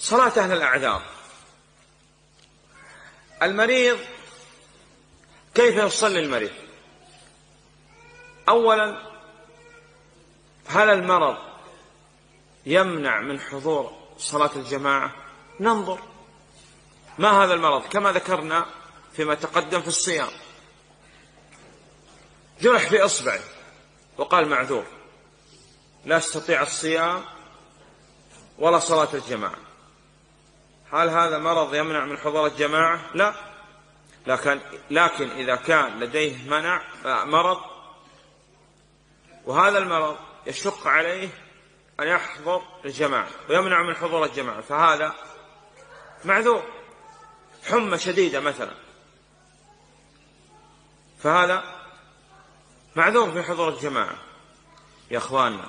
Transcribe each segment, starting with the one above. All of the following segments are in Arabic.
صلاة أهل الأعذار. المريض كيف يصلي المريض؟ أولا، هل المرض يمنع من حضور صلاة الجماعة؟ ننظر ما هذا المرض، كما ذكرنا فيما تقدم في الصيام، جرح في إصبعه وقال معذور لا استطيع الصيام ولا صلاة الجماعة، هل هذا مرض يمنع من حضور الجماعة؟ لا. لكن إذا كان لديه مرض وهذا المرض يشق عليه أن يحضر الجماعة ويمنع من حضور الجماعة فهذا معذور، حمى شديدة مثلا، فهذا معذور في حضور الجماعة. يا أخواننا،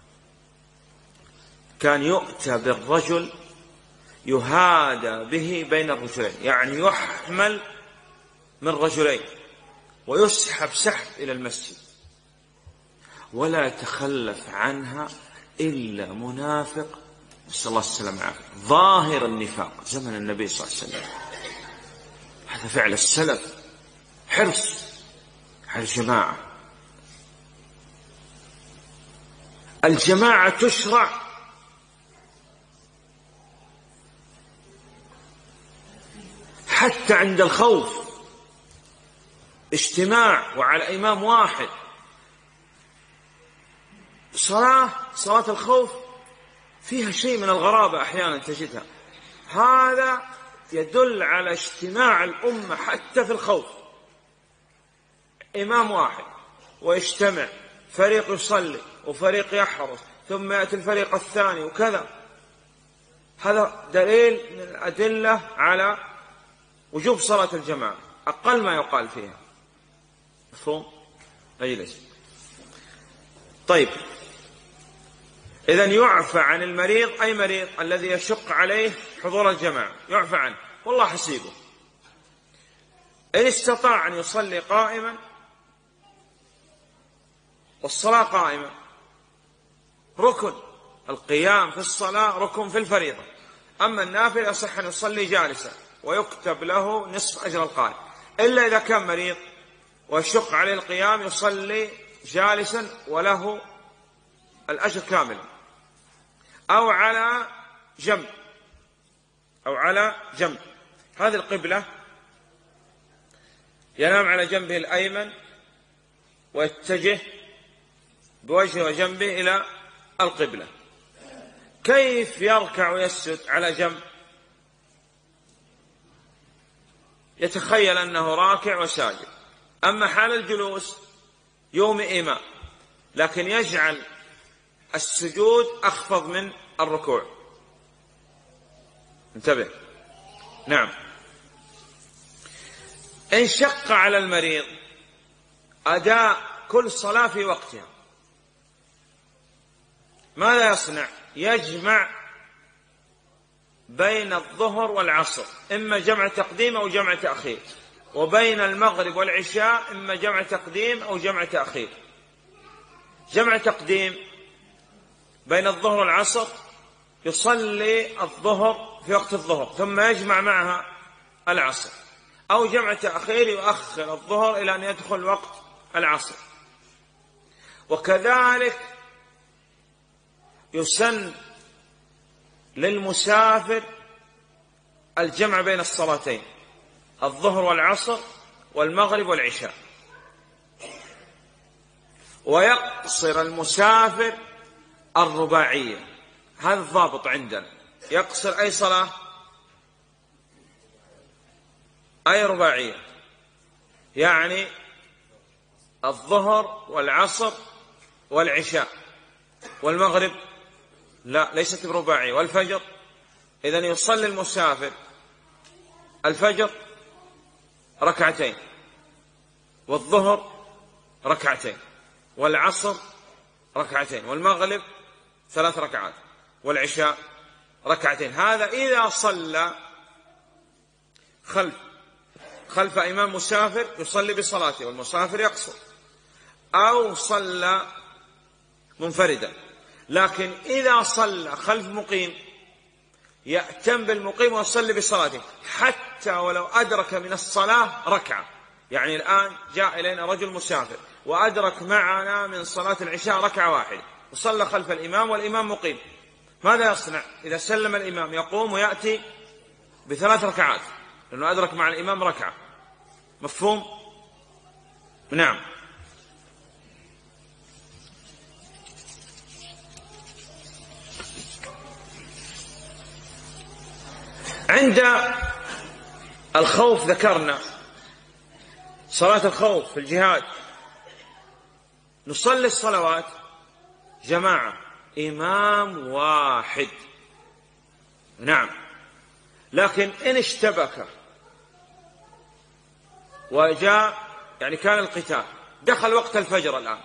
كان يؤتى بالرجل يهادى به بين الرجلين، يعني يحمل من رجلين ويسحب سحب إلى المسجد، ولا يتخلف عنها إلا منافق، نسأل الله السلامة والعافية، ظاهر النفاق زمن النبي صلى الله عليه وسلم. هذا فعل السلف، حرص على الجماعة. الجماعة تشرع حتى عند الخوف، اجتماع وعلى إمام واحد. صلاة الخوف فيها شيء من الغرابة أحيانا تجدها، هذا يدل على اجتماع الأمة حتى في الخوف، إمام واحد ويجتمع، فريق يصلي وفريق يحرس ثم يأتي الفريق الثاني وكذا. هذا دليل من الأدلة على وجوب صلاة الجماعة، أقل ما يقال فيها. مفهوم؟ أجلس. طيب، إذن يعفى عن المريض، أي مريض الذي يشق عليه حضور الجماعة يعفى عنه والله حسيبه، إن استطاع أن يصلي قائما، والصلاة قائمة ركن، القيام في الصلاة ركن في الفريضة. أما النافلة يصح أن يصلي جالسا ويكتب له نصف أجر القائم، إلا إذا كان مريض ويشق عليه القيام يصلي جالسا وله الأجر كاملا، أو على جنب. هذه القبلة ينام على جنبه الأيمن ويتجه بوجهه وجنبه إلى القبلة. كيف يركع ويسجد على جنب؟ يتخيل أنه راكع وساجد. أما حال الجلوس يومئ إيماء، لكن يجعل السجود أخفض من الركوع. انتبه. نعم. إن شق على المريض أداء كل صلاة في وقتها، ماذا يصنع؟ يجمع بين الظهر والعصر، إما جمع تقديم أو جمع تأخير، وبين المغرب والعشاء إما جمع تقديم أو جمع تأخير. جمع تقديم بين الظهر والعصر يصلي الظهر في وقت الظهر ثم يجمع معها العصر، أو جمع تأخير يؤخر الظهر إلى أن يدخل وقت العصر. وكذلك يسن للمسافر الجمع بين الصلاتين، الظهر والعصر والمغرب والعشاء. ويقصر المسافر الرباعية، هذا الضابط عندنا، يقصر أي صلاة؟ أي رباعية، يعني الظهر والعصر والعشاء، والمغرب لا، ليست برباعية، والفجر. إذن يصلي المسافر الفجر ركعتين، والظهر ركعتين، والعصر ركعتين، والمغرب 3 ركعات، والعشاء ركعتين. هذا إذا صلى خلف إمام مسافر يصلي بصلاته والمسافر يقصر، أو صلى منفردا. لكن إذا صلى خلف مقيم يأتم بالمقيم ويصلي بصلاته حتى ولو أدرك من الصلاة ركعة. يعني الآن جاء إلينا رجل مسافر وأدرك معنا من صلاة العشاء ركعة واحدة وصلى خلف الإمام والإمام مقيم، ماذا يصنع؟ إذا سلم الإمام يقوم ويأتي ب3 ركعات لأنه أدرك مع الإمام ركعة. مفهوم؟ نعم. عند الخوف ذكرنا صلاة الخوف في الجهاد نصلي الصلوات جماعة إمام واحد. نعم، لكن إن اشتبك وجاء يعني كان القتال دخل وقت الفجر الآن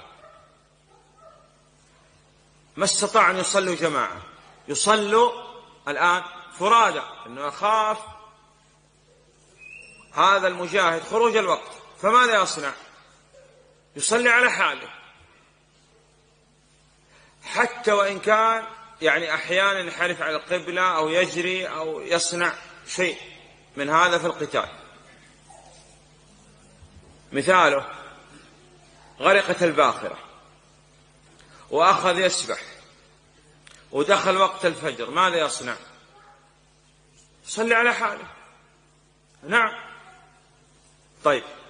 ما استطاع أن يصلوا جماعة، يصلوا الآن فرادى إنه يخاف هذا المجاهد خروج الوقت، فماذا يصنع؟ يصلي على حاله حتى وإن كان يعني أحيانا ينحرف على القبلة أو يجري أو يصنع شيء من هذا في القتال. مثاله غرقت الباخرة وأخذ يسبح ودخل وقت الفجر، ماذا يصنع؟ يصلي على حاله. نعم. طيب